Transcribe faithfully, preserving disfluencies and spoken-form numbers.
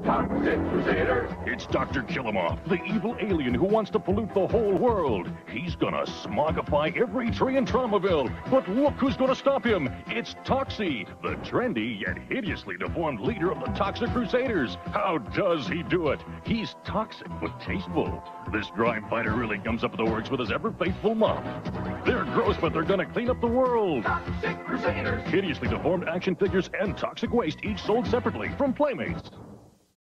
Toxic Crusaders! It's Doctor Killumoff, the evil alien who wants to pollute the whole world. He's gonna smogify every tree in Traumaville. But look who's gonna stop him. It's Toxie, the trendy yet hideously deformed leader of the Toxic Crusaders. How does he do it? He's toxic but tasteful. This grime fighter really comes up with the works with his ever-faithful mop. They're gross, but they're gonna clean up the world. Toxic Crusaders! Hideously deformed action figures and toxic waste, each sold separately from Playmates.